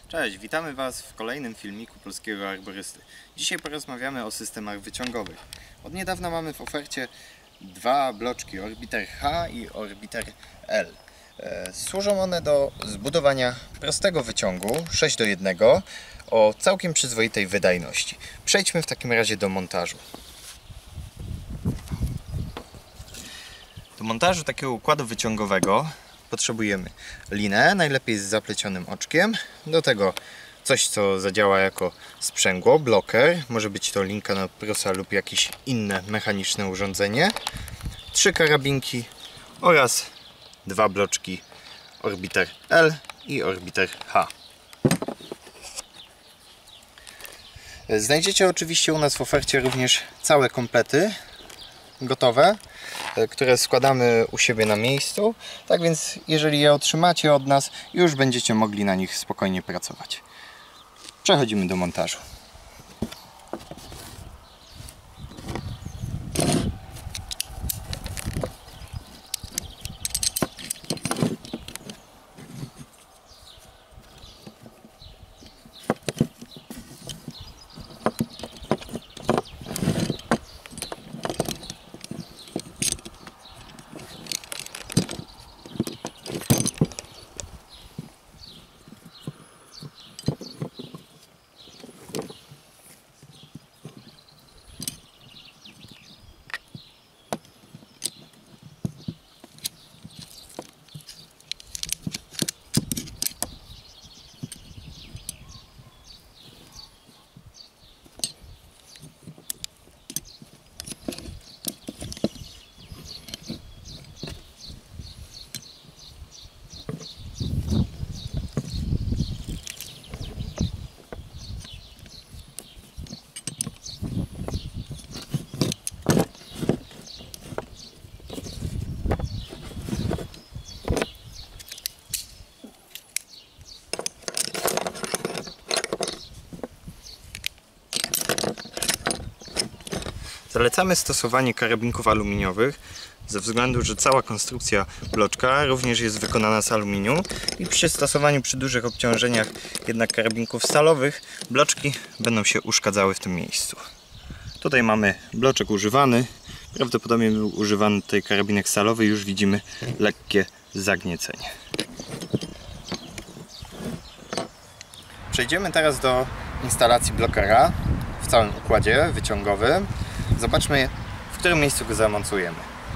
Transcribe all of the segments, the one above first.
Cześć, witamy Was w kolejnym filmiku Polskiego Arborysty. Dzisiaj porozmawiamy o systemach wyciągowych. Od niedawna mamy w ofercie dwa bloczki Orbiter H i Orbiter L. Służą one do zbudowania prostego wyciągu 6:1 o całkiem przyzwoitej wydajności. Przejdźmy w takim razie do montażu. Do montażu takiego układu wyciągowego potrzebujemy linę, najlepiej z zaplecionym oczkiem, do tego coś, co zadziała jako sprzęgło, bloker, może być to linka na prosa lub jakieś inne mechaniczne urządzenie, 3 karabinki oraz 2 bloczki Orbiter L i Orbiter H. Znajdziecie oczywiście u nas w ofercie również całe komplety gotowe, które składamy u siebie na miejscu, tak więc jeżeli je otrzymacie od nas, już będziecie mogli na nich spokojnie pracować. Przechodzimy do montażu. Zalecamy stosowanie karabinków aluminiowych ze względu, że cała konstrukcja bloczka również jest wykonana z aluminium i przy stosowaniu przy dużych obciążeniach jednak karabinków stalowych bloczki będą się uszkadzały w tym miejscu. Tutaj mamy bloczek używany, prawdopodobnie był używany tutaj karabinek stalowy, już widzimy lekkie zagniecenie. Przejdziemy teraz do instalacji blokera w całym układzie wyciągowym. Zobaczmy, w którym miejscu go zamontujemy.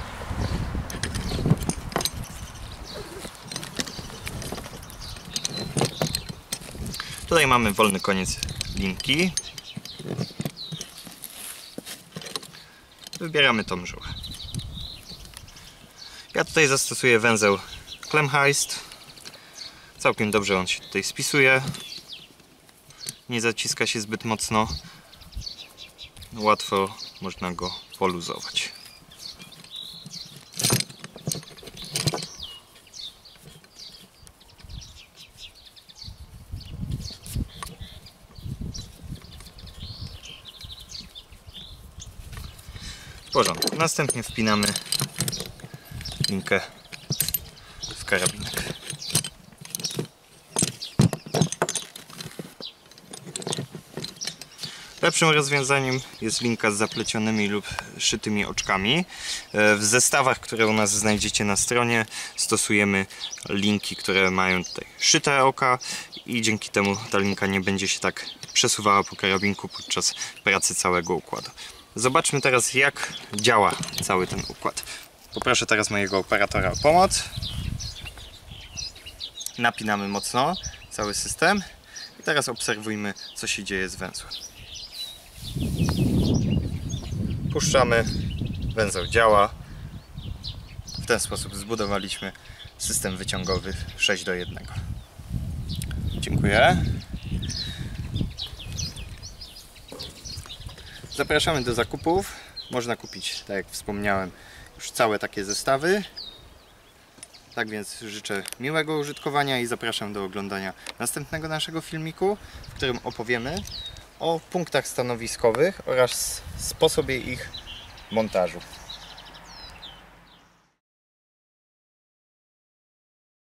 Tutaj mamy wolny koniec linki. Wybieramy tą żyłę. Ja tutaj zastosuję węzeł Klemheist. Całkiem dobrze on się tutaj spisuje. Nie zaciska się zbyt mocno. Łatwo można go poluzować. W porządku. Następnie wpinamy linkę w karabinek. Lepszym rozwiązaniem jest linka z zaplecionymi lub szytymi oczkami. W zestawach, które u nas znajdziecie na stronie, stosujemy linki, które mają tutaj szyte oka i dzięki temu ta linka nie będzie się tak przesuwała po karabinku podczas pracy całego układu. Zobaczmy teraz, jak działa cały ten układ. Poproszę teraz mojego operatora o pomoc. Napinamy mocno cały system i teraz obserwujmy, co się dzieje z węzłem. Puszczamy, węzeł działa. W ten sposób zbudowaliśmy system wyciągowy 6:1. Dziękuję. Zapraszamy do zakupów. Można kupić, tak jak wspomniałem, już całe takie zestawy. Tak więc życzę miłego użytkowania i zapraszam do oglądania następnego naszego filmiku, w którym opowiemy o punktach stanowiskowych oraz sposobie ich montażu.